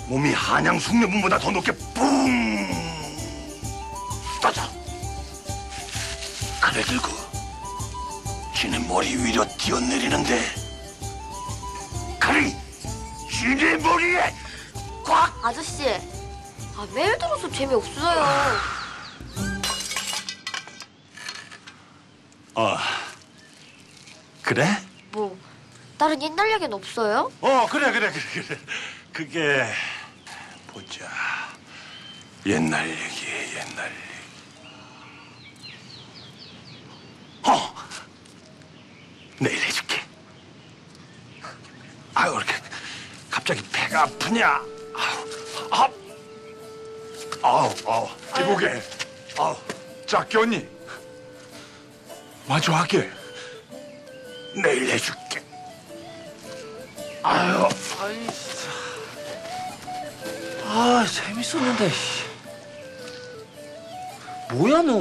몸이 한양 숭례문보다 더 높게 뿡 떠져. 칼을 들고 쥐네 머리 위로 뛰어내리는데 칼이 쥐네 머리에 꽉! 아저씨, 매일 들어서 재미없어요. 그래? 뭐, 다른 옛날 얘기는 없어요? 그래. 그게 보자. 옛날 얘기. 내일 해줄게. 아유, 이렇게 갑자기 배가 아프냐? 아우. 이보게. 짝기 언니. 마주하게. 내일 해줄게. 아유. 재밌었는데. 뭐야 너?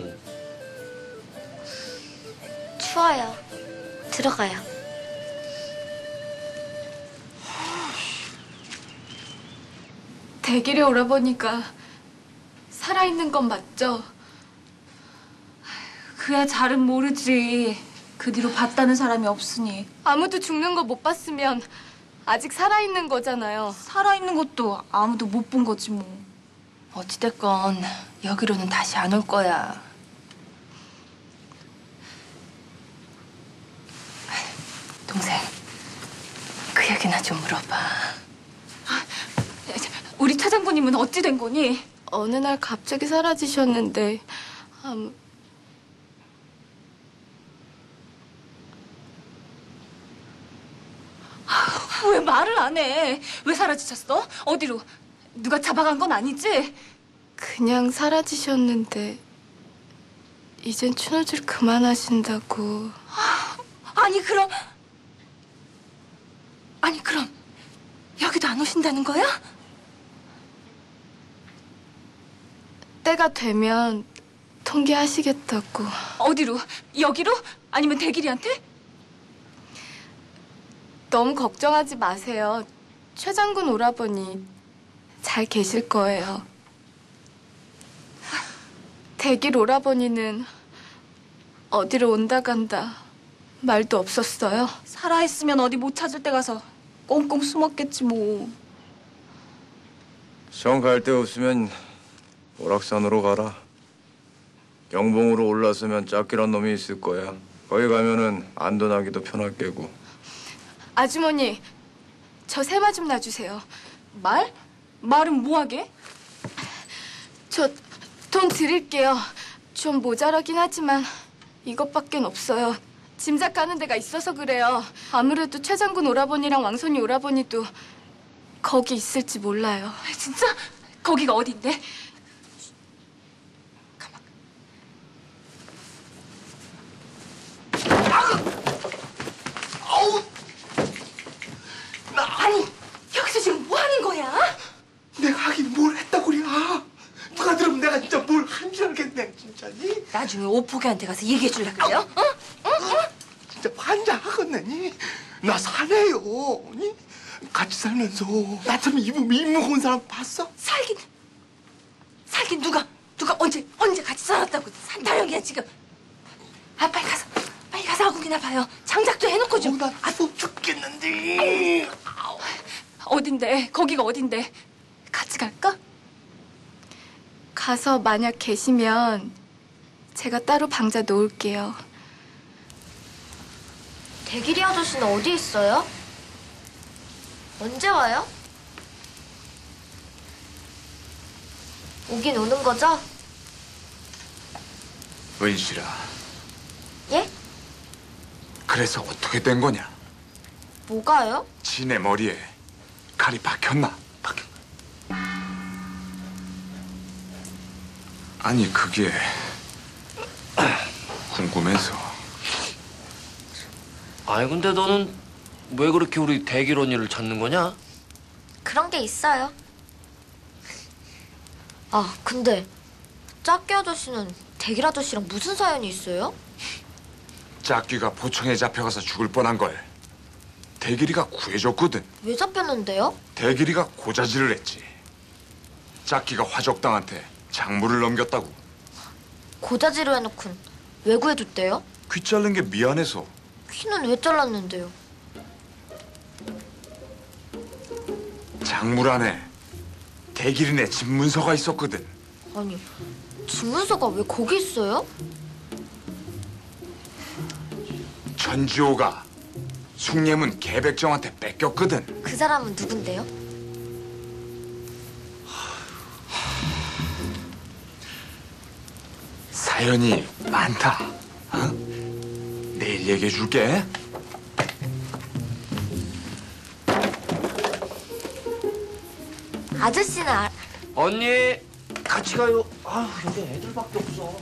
추워요. 들어가요. 대길에 오라보니까 살아있는 건 맞죠? 그야 잘은 모르지. 그 뒤로 봤다는 사람이 없으니. 아무도 죽는 거 못 봤으면 아직 살아있는 거잖아요. 살아있는 것도 아무도 못 본 거지 뭐. 어찌됐건 여기로는 다시 안 올 거야. 동생, 그 얘기나 좀 물어봐. 우리 차장부님은 어찌 된 거니? 어느 날 갑자기 사라지셨는데 왜 말을 안 해? 왜 사라지셨어? 어디로? 누가 잡아간 건 아니지? 그냥 사라지셨는데 이젠 추노질 그만하신다고. 아니 그럼 여기도 안 오신다는 거야? 때가 되면 통기하시겠다고. 어디로? 여기로? 아니면 대길이한테? 너무 걱정하지 마세요. 최 장군 오라버니 잘 계실 거예요. 대길 오라버니는 어디로 온다 간다 말도 없었어요. 살아있으면 어디 못 찾을 데 가서 꽁꽁 숨었겠지 뭐. 정 갈 데 없으면 오락산으로 가라. 영봉으로 올라서면 짝기란 놈이 있을 거야. 거기 가면은 안전하기도 편할 게고. 아주머니, 저 세마 좀 놔주세요. 말? 말은 뭐하게? 저 돈 드릴게요. 좀 모자라긴 하지만 이것밖엔 없어요. 짐작 가는 데가 있어서 그래요. 아무래도 최 장군 오라버니랑 왕손이 오라버니도 거기 있을지 몰라요. 진짜? 거기가 어딘데? 가만. 아우! 아니, 여기서 지금 뭐 하는 거야? 내가 하긴 뭘 했다고 그래. 누가 들으면 내가 진짜 뭘 한 줄 알겠네, 진짜니? 나중에 오포기한테 가서 얘기해 줄라 그래요? 진짜 환장하겠네. 나 사내요. 니? 같이 살면서 나처럼 이무 온 사람 봤어? 살긴 누가 언제 같이 살았다고 산타령이야 지금. 빨리 가서 아궁이나 봐요. 장작도 해놓고 좀. 나 죽겠는데. 어딘데? 거기가 어딘데? 같이 갈까? 가서 만약 계시면 제가 따로 방자 놓을게요. 대길이 아저씨는 어디 있어요? 언제 와요? 오긴 오는 거죠? 은실아, 예? 그래서 어떻게 된 거냐? 뭐가요? 지네 머리에 칼이 박혔나? 아니 그게 궁금해서. 아니 근데 너는 왜 그렇게 우리 대길 언니를 찾는 거냐? 그런 게 있어요. 근데 짝기 아저씨는 대길 아저씨랑 무슨 사연이 있어요? 짝귀가 보청에 잡혀가서 죽을 뻔한 걸 대길이가 구해줬거든. 왜 잡혔는데요? 대길이가 고자질을 했지. 짝기가 화적당한테 작물을 넘겼다고. 고자지로 해놓군 왜 구해줬대요? 귀 자른 게 미안해서. 귀는 왜 잘랐는데요? 작물 안에 대길이네 집 문서가 있었거든. 아니 집문서가 왜 거기 있어요? 전지호가 숭례문 계백정한테 뺏겼거든. 그 사람은 누군데요? 사연이 많다. 어? 내일 얘기해 줄게. 아저씨는 언니 같이 가요. 아 여기 애들밖에 없어.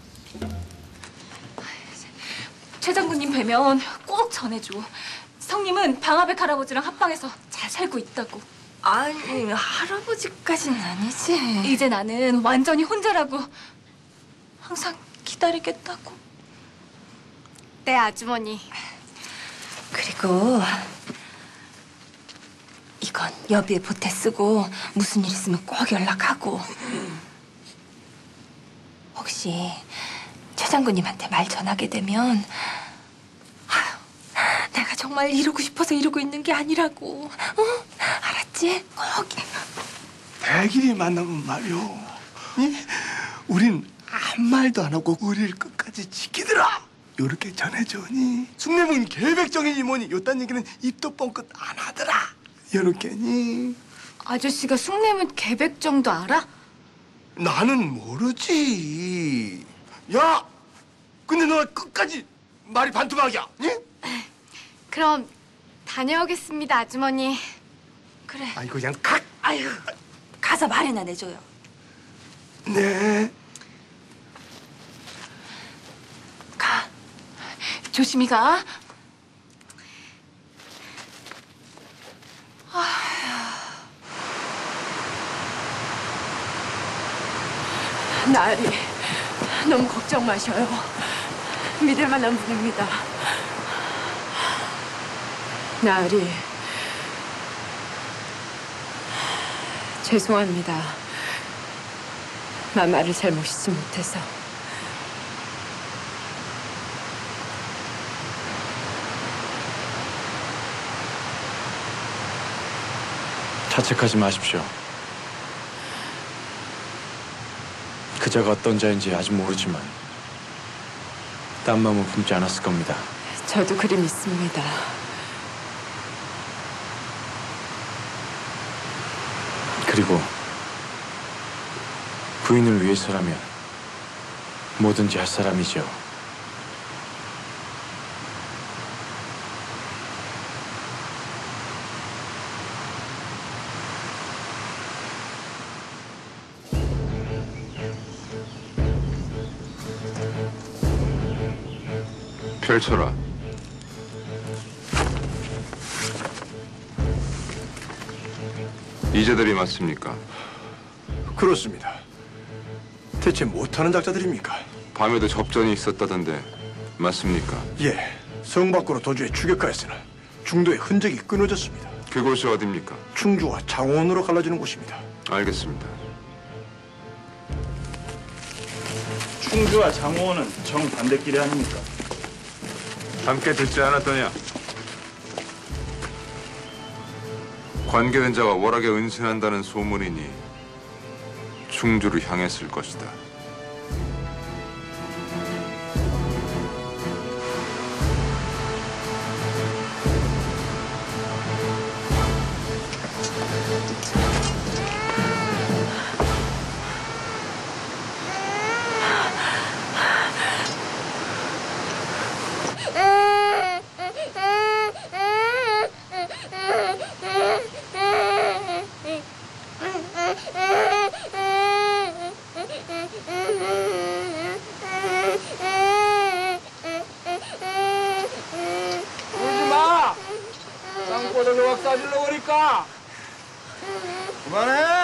최 장군님 뵈면 꼭 전해줘. 성님은 방아백 할아버지랑 합방해서 잘 살고 있다고. 아니, 할아버지까지는 아니지. 이제 나는 완전히 혼자라고. 항상 기다리겠다고. 네, 아주머니. 그리고 이건 여비에 보태 쓰고 무슨 일 있으면 꼭 연락하고. 혹시 최 장군님한테 말 전하게 되면 아휴, 내가 정말 이러고 싶어서 이러고 있는 게 아니라고. 어? 알았지? 꼭. 대길이 만나면 말이오. 예? 우린 아무 말도 안 하고 우리를 끝까지 지키더라. 요렇게 전해줘니. 숭례문 계백정이니 뭐니 요딴 얘기는 입도 뻥끗 안 하더라. 요렇게니. 아저씨가 숭례문 계백정도 알아? 나는 모르지. 야! 근데 너 끝까지 말이 반토막이야. 예? 그럼 다녀오겠습니다, 아주머니. 그래. 아이고 그냥 각. 아유, 가서 말이나 내줘요. 네. 가. 조심히 가. 나으리, 너무 걱정 마셔요. 믿을 만한 분입니다. 나으리, 죄송합니다. 마마를 잘 모시지 못해서. 자책하지 마십시오. 그자가 어떤 자인지 아직 모르지만 딴 마음은 품지 않았을 겁니다. 저도 그리 믿습니다. 그리고 부인을 위해서라면 뭐든지 할 사람이죠. 펼쳐라. 이자들이 맞습니까? 그렇습니다. 대체 못하는 작자들입니까? 밤에도 접전이 있었다던데 맞습니까? 예, 성 밖으로 도주해 추격하였으나 중도의 흔적이 끊어졌습니다. 그곳이 어딥니까? 충주와 장원으로 갈라지는 곳입니다. 알겠습니다. 충주와 장호는 정반대길이 아닙니까? 함께 듣지 않았더냐? 관계된 자와 월하게 은신한다는 소문이니 충주를 향했을 것이다. 땅바닥에 왁 싸질러 버릴까? 그만해!